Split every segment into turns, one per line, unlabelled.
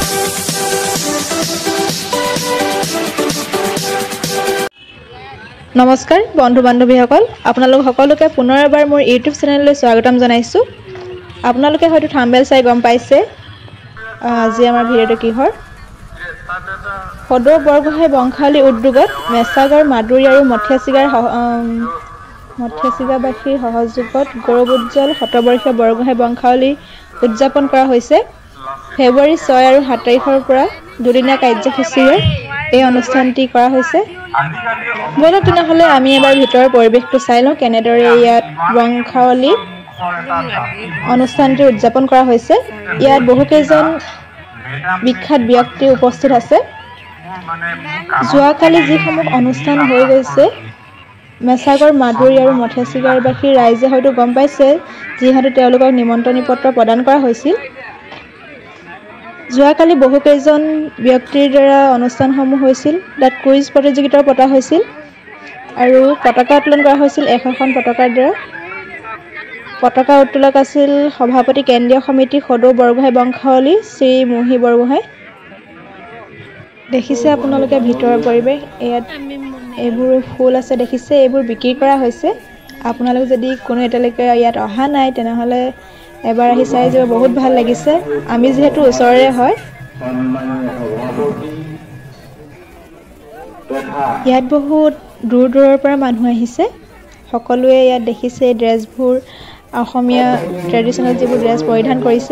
नमस्कार बंधु बान्धवीসকল আপোনালোক সকলোকে পুনৰ এবাৰ মোৰ ইউটিউব চেনেললৈ স্বাগতম জনাইছো। আপোনালোকে হয়তো থাম্বনেল চাই গম পাইছে আজি আমাৰ ভিডিঅ'টো কিহৰ। সদৌ বৰগোহাঁই বংশাৱলী উদ্যোগত মেছাগৰ মাদুৰী আৰু মথিয়াছিগাবাসীৰ সহযোগত গৌৰৱোজ্জ্বল শতবৰ্ষীয় বৰগোহাঁই বংশাৱলী উদযাপন কৰা হৈছে। ফেব্ৰুৱাৰী 6 আৰু 7 তাৰিখৰ পৰা দুদিনীয়া কাৰ্যসূচীৰে এই অনুষ্ঠানটি কৰা হৈছে। বলক তেনেহ'লে আমি এবাৰ ভিতৰৰ পৰিৱেশটো চাই লওঁ কেনেদৰে ইয়াত বংশাৱলী অনুষ্ঠানটি উদযাপন কৰা হৈছে। ইয়াত বহুকেইজন বিখ্যাত ব্যক্তি উপস্থিত আছে। যোৱাকালি যিসমূহ অনুষ্ঠান হৈ গৈছে মেছাগৰ মাদুৰী আৰু মথিয়াছিগাৰবাসীৰ ৰাইজে হয়তো গম পাইছে যিহেতু তেওঁলোকক নিমন্ত্ৰণী পত্ৰ প্ৰদান কৰা হৈছিল। যোৱাকালি বহুকেইজন ব্যক্তিৰ দ্বাৰা অনুষ্ঠানসমূহ হৈছিল। তাত কুইজ প্ৰতিযোগিতাও পতা হৈছিল আৰু পতাকা উত্তোলন কৰা হৈছিল 100খন পতাকাৰ দ্বাৰা। পতাকা উত্তোলক আছিল সভাপতি কেন্দ্ৰীয় সমিতি সদৌ বৰগোহাঁই বংশাৱলী শ্ৰী মুহি বৰগোহাঁই। দেখিছে আপোনালোকে ভিতৰৰ পৰিৱেশ। ইয়াত এইবোৰ ফুল আছে দেখিছে, এইবোৰ বিক্ৰী কৰা হৈছে। আপোনালোক যদি কোনো এতিয়ালৈকে ইয়াত অহা নাই তেনেহ'লে এবাৰ আহি চাই যাব, বহুত ভাল লাগিছে। আমি যিহেতু ওচৰৰে হয়। ইয়াত বহুত দূৰ দূৰৰ পৰা মানুহ আহিছে। সকলোৱে ইয়াত দেখিছে ড্ৰেছবোৰ অসমীয়া ট্ৰেডিশ্যনেল যিবোৰ ড্ৰেছ পৰিধান কৰিছে।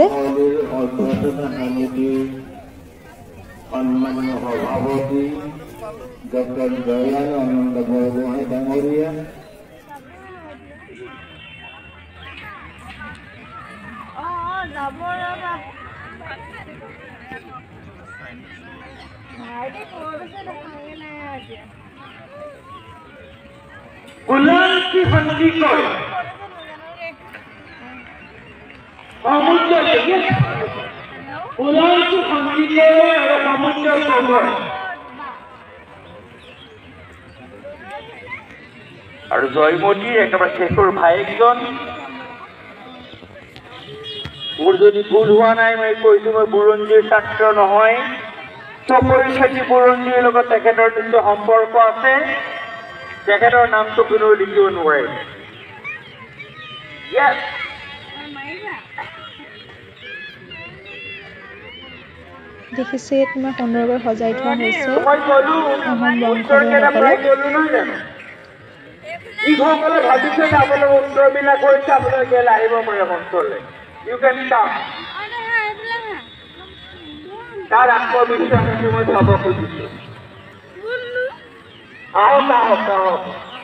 उलांची हंसी कर समुद्र उलांची हंसी के समुद्र खबर আৰু জয়মতী একেবাৰে শেষৰ ভায়েকজন। মোৰ যদি ভুল হোৱা নাই মই কৈছো মই বুৰঞ্জীৰ ছাত্ৰ নহয়। চকৰি খেতি বুৰঞ্জীৰ লগত তেখেতৰ কিন্তু সম্পৰ্ক আছে। তেখেতৰ নামটো কোনেও লিখিব নোৱাৰে।
দেখিছে তোমাৰ সুন্দৰকৈ সজাই থোৱা হৈছে।
যিসকলে ভাবিছে যে আপোনালোক উত্তৰবিলাক কৰিছে আপোনালোকে আহিব পাৰে মঞ্চলৈ। ইউ কেন কাম। তাৰ আত্মবিশ্বাসটো মই চাব খুজিছো। আহক আহক আহক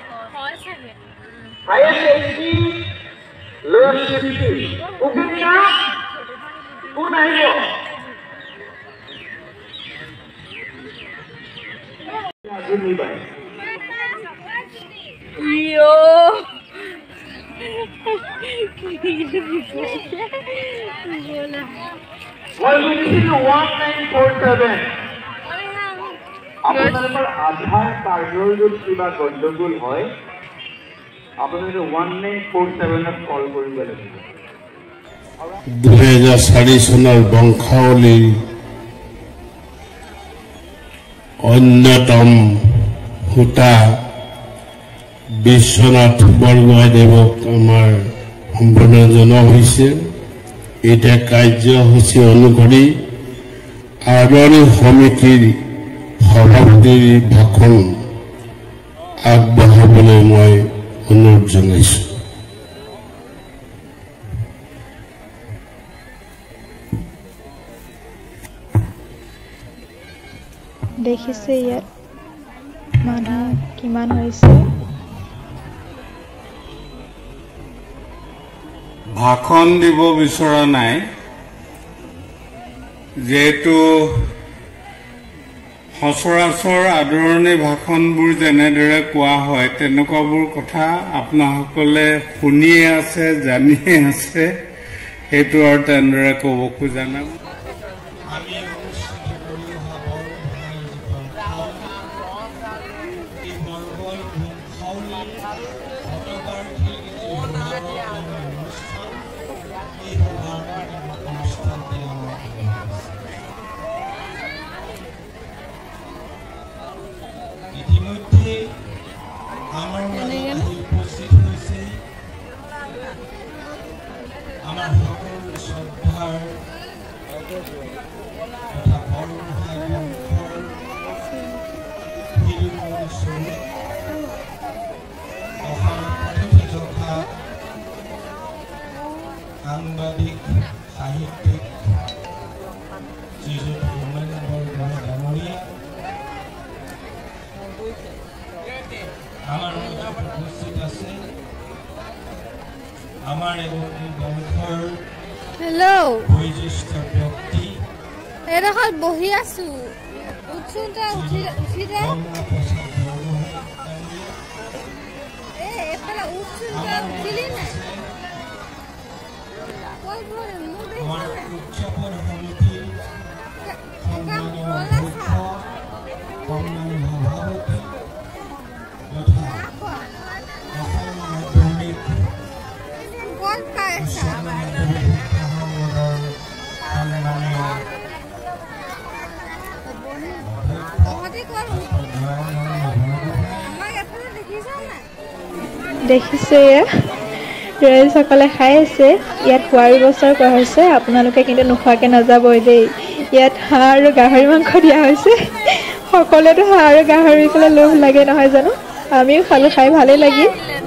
কোন আহিব? মই বুজিছিলো 1947 আপোনালোকৰ আধাৰ কাৰ্ডৰ যদি কিবা গণ্ডগোল হয় আপোনালোকে 1947ত কল কৰিব লাগিব।
2004 চনৰ বংশাৱলীৰ অন্যতম সূতা বিশ্বনাথ বৰগোহাঁইদেৱক আমাৰ সম্বৰ্ধনা জনোৱা হৈছে। এতিয়া কাৰ্যসূচী অনুসৰি আদৰণি সমিতিৰ সভাপতিৰ ভাষণ আগবঢ়াবলৈ মই অনুৰোধ জনাইছো।
দেখিছে ইয়াত মানুহ কিমান হৈছে।
ভাষণ দিব বিচৰা নাই যেহেতু সচৰাচৰ আদৰণি ভাষণবোৰ যেনেদৰে কোৱা হয় তেনেকুৱাবোৰ কথা আপোনাসকলে শুনিয়ে আছে, জানিয়ে আছে, সেইটো আৰু তেনেদৰে ক'ব খোজা নাই।
সাংবাদিক সাহিত্যিক শ্ৰীযুত হোমেন বৰগোহাঁই ডাঙৰীয়া আমাৰ মাজত উপস্থিত আছে আমাৰ এগৰাকী বংশৰ বয়োজ্যেষ্ঠ ব্যক্তি
এডোখৰ বহি আছো উঠোঁতে উঠি দে এইফালে উঠোঁতে উঠিলি নাই
আমাৰ উদযাপন সমিতিৰ সন্মানীয় অধ্যক্ষ কমলানী সভাপতি তথা অসম মাধ্যমিক উচ্চ মাধ্যমিক শিক্ষা সংসদৰ সন্মানীয়
দেখিছে ৰাইজসকলে খাই আছে ইয়াত খোৱাৰ ব্যৱস্থা কৰা হৈছে আপোনালোকে কিন্তু নোখোৱাকৈ নাযাবই দেই ইয়াত হাঁহ আৰু গাহৰি মাংস দিয়া হৈছে সকলোৱেতো হাঁহ আৰু গাহৰি ক'লে লোভ লাগে নহয় জানো আমিও খালোঁ খাই ভালেই লাগিল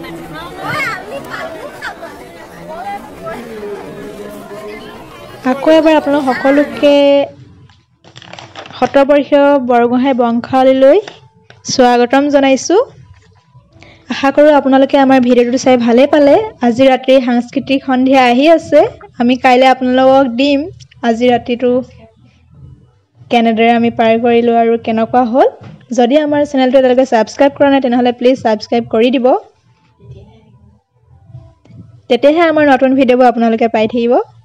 আকৌ এবাৰ আপোনালোক সকলোকে শতবৰ্ষীয় বৰগোহাঁই বংশাৱলীলৈ স্বাগতম জনাইছোঁ আশা কৰোঁ আপোনালোকে আমাৰ ভিডিঅ'টো চাই ভালেই পালে আজি ৰাতিৰ সাংস্কৃতিক সন্ধিয়া আহি আছে আমি কাইলৈ আপোনালোকক দিম আজি ৰাতিটো কেনেদৰে আমি পাৰ কৰিলোঁ আৰু কেনেকুৱা হ'ল যদি আমাৰ চেনেলটো এতিয়ালৈকে ছাবস্ক্ৰাইব কৰা নাই তেনেহ'লে প্লিজ ছাবস্ক্ৰাইব কৰি দিব তেতিয়াহে আমাৰ নতুন ভিডিঅ'বোৰ আপোনালোকে পাই থাকিব